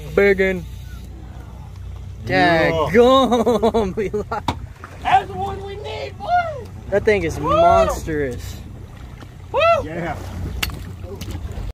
Biggin. Daggum. That's the one we need, boy. That thing is monstrous. Woo! Yeah.